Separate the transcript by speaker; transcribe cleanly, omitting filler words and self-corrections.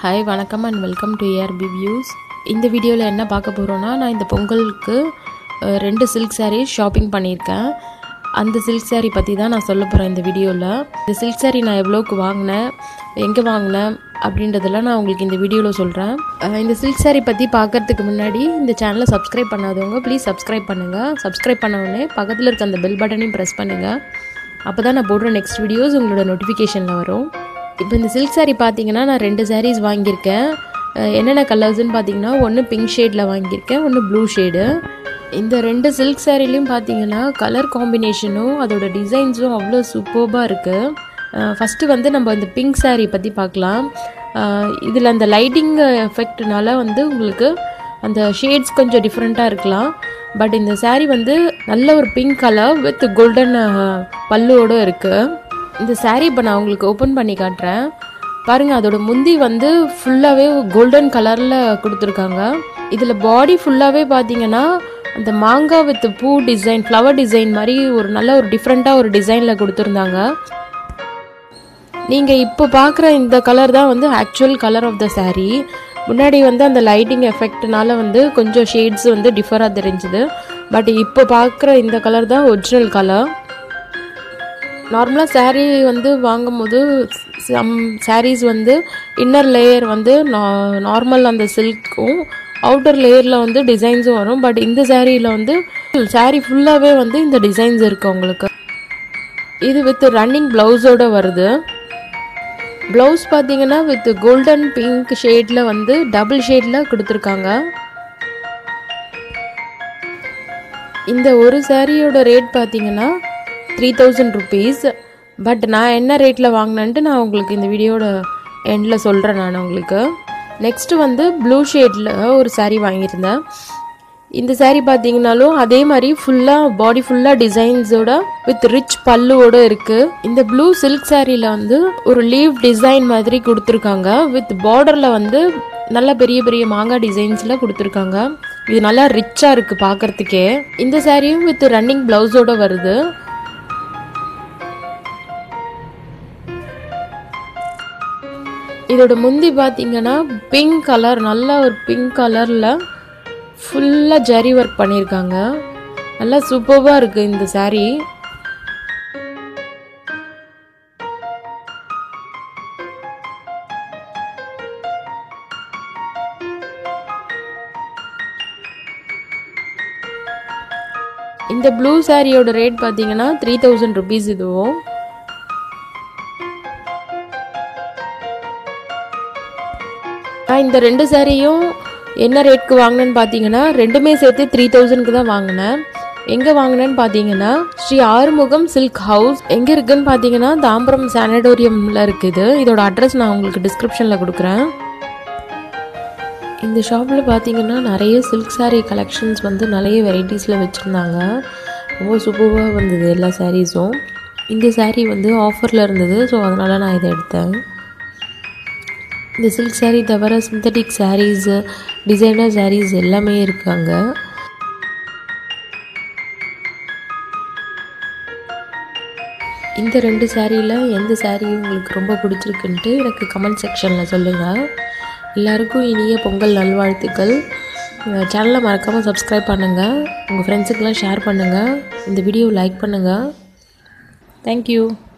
Speaker 1: Hi, vanakkam and welcome to ARB Views. இந்த வீடியோல என்ன பார்க்க போறோம்னா நான் இந்த பொங்கலுக்கு ரெண்டு silk sarees ஷாப்பிங் பண்ணிருக்கேன். அந்த silk saree பத்தி தான் நான் சொல்ல போறேன் இந்த வீடியோல. இந்த silk saree நான் எவ்வளவுக்கு வாங்குனேன், எங்க வாங்குனேன் அப்படின்றதெல்லாம் நான் உங்களுக்கு இந்த வீடியோல சொல்றேன். இந்த silk saree பத்தி பார்க்கிறதுக்கு முன்னாடி இந்த சேனலை subscribe பண்ணாதவங்க ப்ளீஸ் subscribe பண்ணுங்க. subscribe பண்ண உடனே பக்கத்துல இருக்க அந்த bell பட்டனையும் press பண்ணுங்க. அப்பதான் நான் போடுற next videos உங்களோட notificationல வரும். இப்போ இந்த silk saree பாத்தீங்கன்னா நான் ரெண்டு sarees வாங்கியிருக்கேன். என்னென்ன கலர்ஸ்னு பாத்தீங்கன்னா ஒன்னு பிங்க் ஷேட்ல வாங்கியிருக்கேன், ஒன்னு ப்ளூ ஷேடு. இந்த ரெண்டு silk sareeலயும் பாத்தீங்கன்னா கலர் காம்பினேஷனும் அதோட டிசைன்ஸும் அவ்வளோ சூப்பர்பா இருக்கு. ஃபர்ஸ்ட் வந்து நம்ம இந்த பிங்க் saree பத்தி பார்க்கலாம். இதுல அந்த லைட்டிங் எஃபெக்ட்னால வந்து உங்களுக்கு அந்த ஷேட்ஸ் கொஞ்சம் டிஃபரெண்டா இருக்கலாம். பட் இந்த saree வந்து நல்ல ஒரு பிங்க் கலர் வித் கோல்டன் பல்லுவோட இருக்கு. இந்த saree இப்போ நான் உங்களுக்கு ஓப்பன் பண்ணி காட்டுறேன் பாருங்க. அதோட முந்தி வந்து ஃபுல்லாவே கோல்டன் கலர்ல கொடுத்துருக்காங்க. இதுல பாடி ஃபுல்லாவே பாத்தீங்கன்னா அந்த மாங்காய் வித் பூ டிசைன், ஃப்ளவர் டிசைன் மாதிரி ஒரு நல்ல ஒரு டிஃப்ரெண்டா ஒரு டிசைன்ல கொடுத்துருந்தாங்க. நீங்க இப்போ பார்க்குற இந்த கலர் தான் வந்து actual colour of the saree. முன்னாடி வந்து அந்த லைட்டிங் எஃபெக்ட்னால வந்து கொஞ்சம் ஷேட்ஸ் வந்து டிஃபரா தெரிஞ்சுது. பட் இப்போ பார்க்குற இந்த கலர் தான் ஒரிஜினல் கலர். நார்மலாக saree வந்து வாங்கும்போது சம் sarees வந்து இன்னர் லேயர் வந்து நார்மல் அந்த சில்க்கும் அவுட்டர் லேயரில் வந்து டிசைன்ஸும் வரும். பட் இந்த சாரியில் வந்து saree ஃபுல்லாகவே வந்து இந்த டிசைன்ஸ் இருக்குது உங்களுக்கு. இது வித் ரன்னிங் ப்ளவுஸோடு வருது. ப்ளவுஸ் பார்த்தீங்கன்னா வித் கோல்டன் பிங்க் ஷேடில் வந்து டபுள் ஷேடில் கொடுத்துருக்காங்க. இந்த ஒரு சாரியோட ரேட் பார்த்தீங்கன்னா 3000 rupees. பட் நான் என்ன ரேட்டில் வாங்கினேன்ட்டு நான் உங்களுக்கு இந்த வீடியோட எண்டில் சொல்கிறேன் நான் உங்களுக்கு. நெக்ஸ்ட்டு வந்து ப்ளூ ஷேடில் ஒரு saree வாங்கியிருந்தேன். இந்த saree பார்த்தீங்கன்னாலும் அதே மாதிரி ஃபுல்லாக பாடி ஃபுல்லாக டிசைன்ஸோட வித் ரிச் பல்லுவோட இருக்குது. இந்த ப்ளூ சில்க் சாரியில் வந்து ஒரு லீவ் டிசைன் மாதிரி கொடுத்துருக்காங்க. வித் பார்டரில் வந்து நல்ல பெரிய பெரிய மாங்காய் டிசைன்ஸில் கொடுத்துருக்காங்க. இது நல்லா ரிச்சாக இருக்குது பார்க்குறதுக்கே. இந்த சாரியும் வித் ரன்னிங் ப்ளவுஸோட வருது. இதோட முந்தி பார்த்தீங்கன்னா பிங்க் கலர், நல்ல ஒரு பிங்க் கலரில் ஃபுல்லாக ஜரி ஒர்க் பண்ணியிருக்காங்க. நல்லா சூப்பர்பாக இருக்குது இந்த saree. இந்த ப்ளூ சாரியோட ரேட் பார்த்தீங்கன்னா 3000 rupees. இதுவும் இந்த ரெண்டு சாரியும் என்ன ரேட்க்கு வாங்கினேன்னு பார்த்தீங்கன்னா ரெண்டுமே சேர்த்து 3000க்கு தான் வாங்கினேன். எங்கே வாங்கினேன்னு பார்த்தீங்கன்னா ஸ்ரீ ஆறுமுகம் சில்க் ஹவுஸ். எங்கே இருக்குன்னு பார்த்தீங்கன்னா தாம்பரம் சானடோரியமில் இருக்குது. இதோட அட்ரஸ் நான் உங்களுக்கு டிஸ்கிரிப்ஷனில் கொடுக்குறேன். இந்த ஷாப்பில் பார்த்தீங்கன்னா நிறைய சில்க் saree கலெக்ஷன்ஸ் வந்து நிறைய வெரைட்டிஸில் வச்சுருந்தாங்க. ரொம்ப சூப்பராக வந்தது எல்லா சாரீஸும். இந்த saree வந்து ஆஃபரில் இருந்தது, ஸோ அதனால் நான் இதை எடுத்தேன். இந்த சில்க் saree தவிர சிந்தட்டிக் sarees, டிசைனர் sarees எல்லாமே இருக்காங்க. இந்த ரெண்டு சாரியில் எந்த saree உங்களுக்கு ரொம்ப பிடிச்சிருக்குன்ட்டு எனக்கு கமெண்ட் செக்ஷனில் சொல்லுங்கள். எல்லாருக்கும் இனிய பொங்கல் நல்வாழ்த்துக்கள். சேனலை மறக்காமல் சப்ஸ்கிரைப் பண்ணுங்கள், உங்கள் ஃப்ரெண்ட்ஸுக்கெல்லாம் ஷேர் பண்ணுங்கள், இந்த வீடியோ லைக் பண்ணுங்கள். தேங்க்யூ.